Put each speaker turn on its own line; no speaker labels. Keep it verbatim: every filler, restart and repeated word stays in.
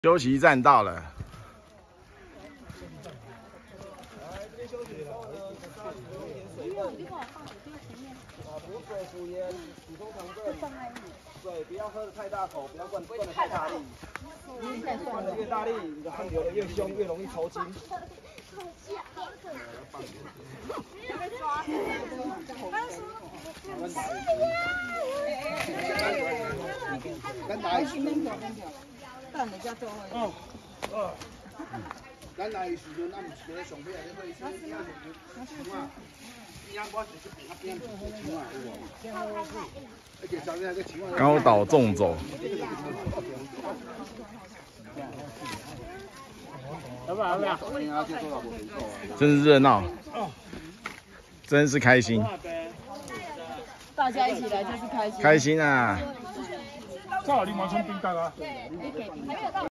休息站到了。
水不要喝的太大口，不要灌灌的太大力。灌的越大力，你的汗流的越凶，越容易抽筋。
咱来时阵，等下才做伙。哦哦。咱来时阵，咱唔是咧上尾咧做先，先先啊。
高岛纵走，真是热闹，真是开心，
大家一起来就是开心，
开心啊！
这有柠檬葱冰蛋啊。